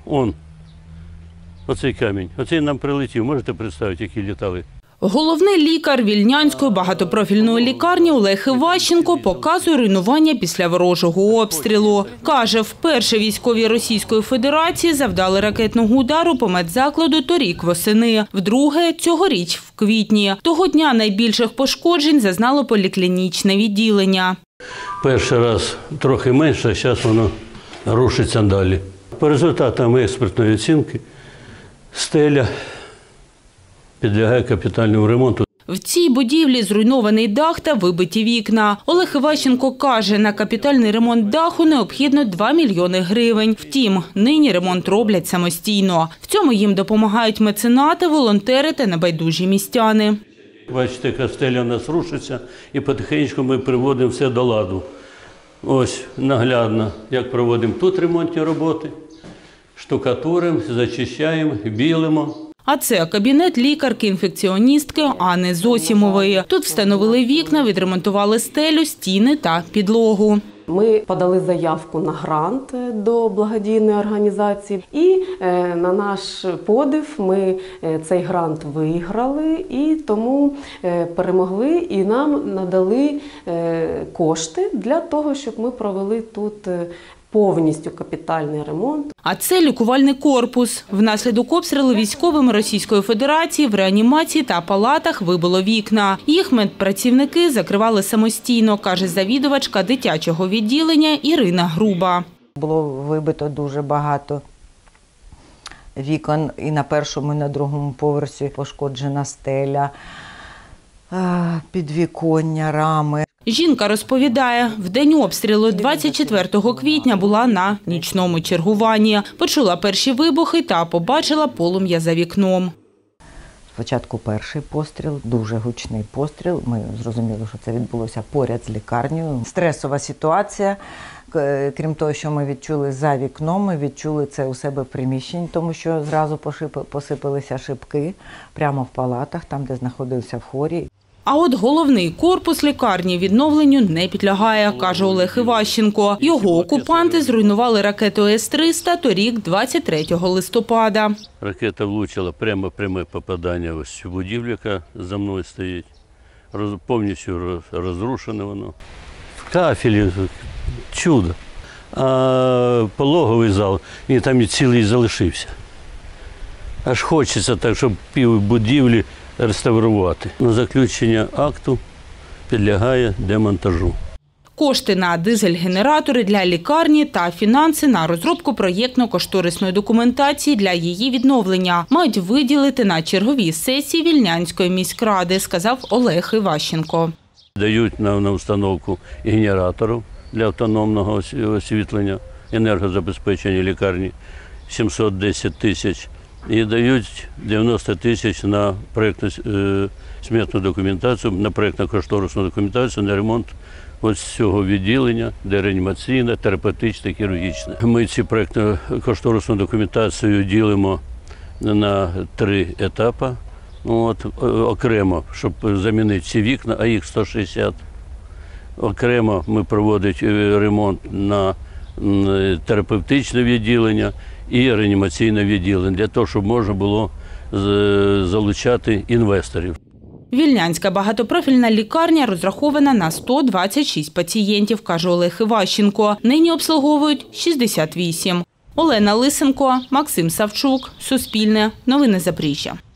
Оцей камінь, оцей нам прилетів. Можете представити, які літали? Головний лікар Вільнянської багатопрофільної лікарні Олег Іващенко показує руйнування після ворожого обстрілу. Каже, вперше військові Російської Федерації завдали ракетного удару по медзакладу торік восени, вдруге – цьогоріч в квітні. Того дня найбільших пошкоджень зазнало поліклінічне відділення. Перший раз трохи менше, а зараз воно рушиться далі. По результатам експертної оцінки стеля підлягає капітальному ремонту. В цій будівлі зруйнований дах та вибиті вікна. Олег Іващенко каже, на капітальний ремонт даху необхідно 2 мільйони гривень. Втім, нині ремонт роблять самостійно. В цьому їм допомагають меценати, волонтери та небайдужі містяни. Бачите, яка стеля у нас рушиться, і потихеньку ми приводимо все до ладу. Ось наглядно, як проводимо тут ремонтні роботи, штукатуримо, зачищаємо, білимо. А це кабінет лікарки-інфекціоністки Анни Зосімової. Тут встановили вікна, відремонтували стелю, стіни та підлогу. Ми подали заявку на грант до благодійної організації і на наш подив ми цей грант виграли і тому перемогли і нам надали кошти для того, щоб ми провели тут повністю капітальний ремонт. А це лікувальний корпус. Внаслідок обстрілу військовими Російської Федерації в реанімації та палатах вибило вікна. Їх медпрацівники закривали самостійно, каже завідувачка дитячого відділення Ірина Груба. Було вибито дуже багато вікон і на першому, і на другому поверсі пошкоджена стеля, підвіконня, рами. Жінка розповідає, в день обстрілу 24 квітня була на нічному чергуванні. Почула перші вибухи та побачила полум'я за вікном. Спочатку перший постріл, дуже гучний постріл. Ми зрозуміли, що це відбулося поряд з лікарнею. Стресова ситуація. Крім того, що ми відчули за вікном, ми відчули це у себе в приміщенні, тому що зразу посипалися шибки прямо в палатах, там, де знаходився в хорі. А от головний корпус лікарні відновленню не підлягає, каже Олег Іващенко. Його окупанти зруйнували ракетою С-300 торік 23 листопада. Ракета влучила пряме попадання в цю будівлю, яка за мною стоїть. Повністю розрушене воно. В кафелі чудо. А пологовий зал, він там і цілий залишився. Аж хочеться так, щоб пів будівлі реставрувати. Заключення акту підлягає демонтажу. Кошти на дизель-генератори для лікарні та фінанси на розробку проєктно-кошторисної документації для її відновлення мають виділити на черговій сесії Вільнянської міськради, сказав Олег Іващенко. Дають на установку генераторів для автономного освітлення, енергозабезпечення лікарні 710 тисяч. І дають 90 тисяч на проєктно-сметну документацію, на проєктно-кошторисну документацію, на ремонт ось цього відділення, де реанімаційне, терапевтичне, хірургічне. Ми цю проєктно-кошторисну документацію ділимо на 3 етапи. Окремо, щоб замінити ці вікна, а їх 160. Окремо ми проводимо ремонт на терапевтичне відділення і реанімаційне відділення, для того, щоб можна було залучати інвесторів. Вільнянська багатопрофільна лікарня розрахована на 126 пацієнтів, каже Олег Іващенко. Нині обслуговують 68. Олена Лисенко, Максим Савчук, Суспільне, Новини Запоріжжя.